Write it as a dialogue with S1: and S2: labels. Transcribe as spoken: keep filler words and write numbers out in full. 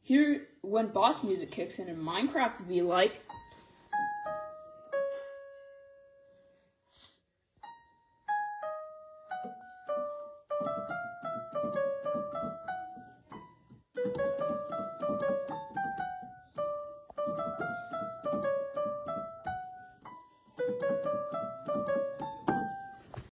S1: here when boss music kicks in in Minecraft, it'd be like.